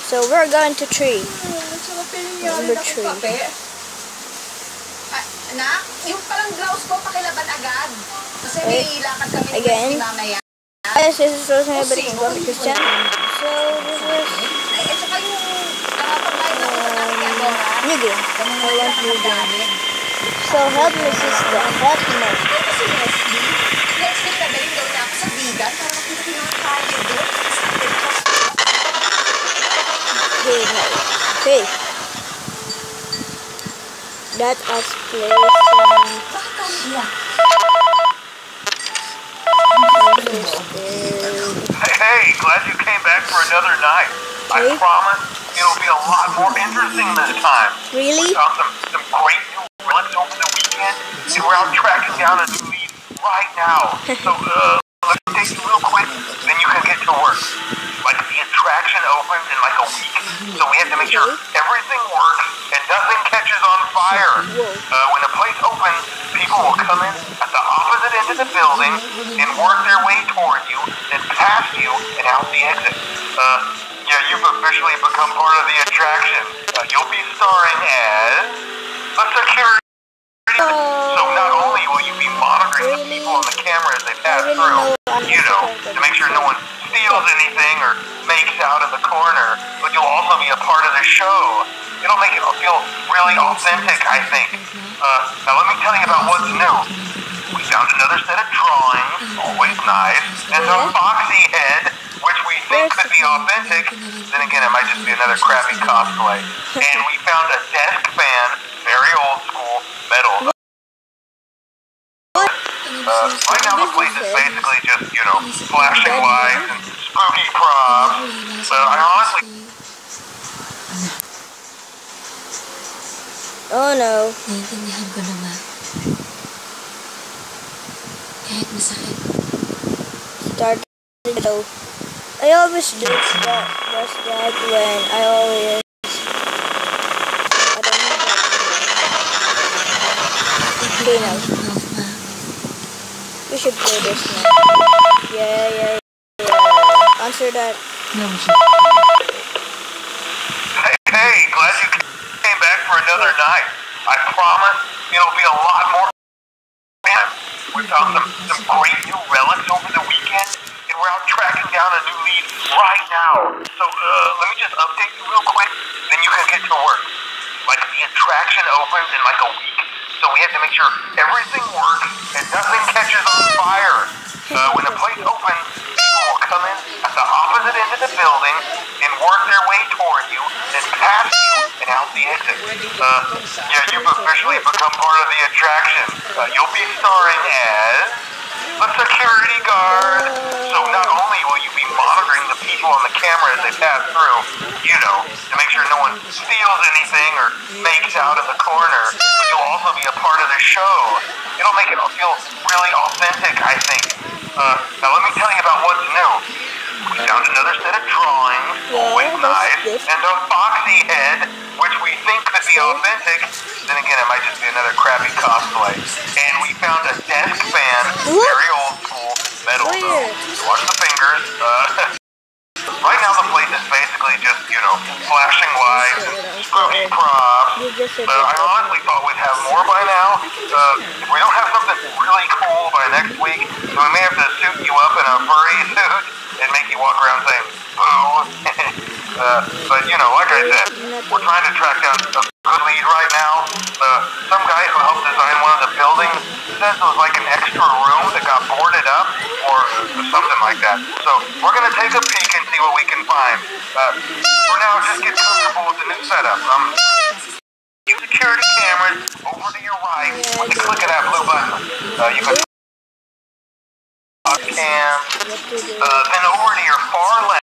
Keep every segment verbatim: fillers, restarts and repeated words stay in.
So we're going to tree. Number three. Anak, yung palang blouse ko, pakilaban agad. Kasi may lakad kami again. Mamaya. Yes, this is Rosa Hebert from Christian. So this is ay, at saka yung pagkain na ulit natin kay Dora. new game. I want new game. So help me sister, help me. Let's get na galing daw niya ako sa bigan para makita ko yung kaya doon. Okay, no. Okay. Let us play some. Hey, hey, glad you came back for another night. Okay. I promise it'll be a lot more interesting this time. Really? We found some, some great new relics over the weekend, and we're out tracking down a new lead right now. So, uh, let's take you real quick, then you can get to work. Like, the attraction opens in like a week, so we have to make sure everything works and nothing catches on fire. Uh, when the place opens, people will come in at the opposite end of the building and work their way toward you, then past you and out the exit. Uh, yeah, you've officially become part of the attraction. Uh, you'll be starring as a security. So not only will you be monitoring the people on the camera as they pass through, you know, to make sure no one steals anything or makes out in the corner, but you'll also be a part of the show. It'll make it feel really authentic, I think. Uh, now let me tell you about what's new. We found another set of drawings, always nice, and some foxy head, which we think could be authentic. Then again, it might just be another crappy cosplay. And we found a desk fan, very old school, metal. Uh, right now the place is basically just, you know, flashing lights and spooky props. So I honestly... Oh no. Naiintindihan ko naman. Kahit masakit. Start so I always do that just that when I always I don't know that. Okay now. We should play this now. Yeah, yeah, yeah. Answer that. No, we should. Hey, hey, glad you came back for another night. I promise it'll be a lot more fun. We found some, some great new relics over the weekend, and we're out tracking down a new lead right now. So, uh, let me just update you real quick, then you can get to work. Like, the attraction opens in like a week, so we have to make sure everything works and nothing catches on fire. Uh, when the place opens, people will come in at the opposite end of the building and work their way toward you, then past you and out the exit. Uh, yeah, you've officially become part of the attraction. Uh, you'll be starring as a security guard. So not only will you be monitoring the people on the camera as they pass through, you know, to make sure no one steals anything or makes out in the corner, but you'll also be a part of the show. It'll make it feel really authentic, I think. Uh, now let me tell you about what's new. We found another set of drawings, always nice, and a foxy head, which we think could be authentic. Then again, it might just be another crappy cosplay. And we found a desk fan, very old school, metal though. Watch the fingers. Uh, right now the place is basically just, you know, flashing lights and spooky props. Uh, I honestly thought we'd have more by now. Uh, if we don't have something really cool by next week, then we may have to suit you up in a furry suit and make you walk around saying, boo. uh, but, you know, like I said, we're trying to track down a good lead right now. Uh, some guy who helped design one of the buildings says it was like an extra room that got boarded up or something like that. So we're going to take a peek and see what we can find. Uh, for now, just get comfortable with the new setup. Um, security cameras over to your right. When you click on that blue button, uh, you can cam, uh, then over to your far left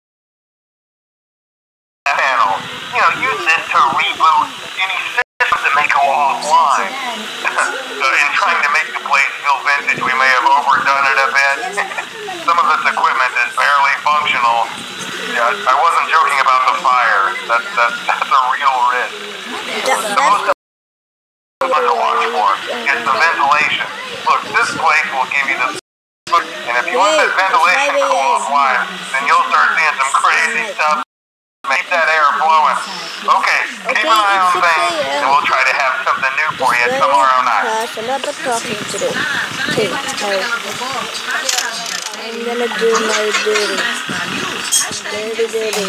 panel. You know, use this to reboot any systems that may go offline. uh, in trying to make the place feel vintage, we may have overdone it a bit. Some of this equipment is barely functional. Yeah, I wasn't joking about the fire. That's that's that's a real risk. The most important to watch for is the ventilation. Look, this place will give you the. And if you want that ventilation to go offline, then you'll start seeing some crazy stuff Keep that air blowing. Okay, keep an eye on things, and we'll try to have something new for you tomorrow night. Class, a lot of talking to do. Okay, I, I'm gonna do my duty. Dirty duty.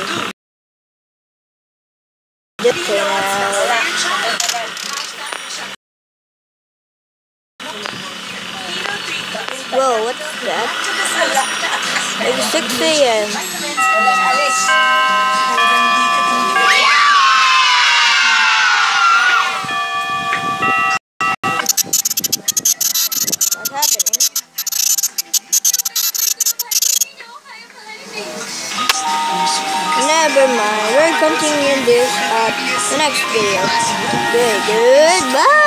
Okay now. Whoa, what's that? It's six A M What's happening? Never mind, we're continuing this at the next video. Okay, goodbye!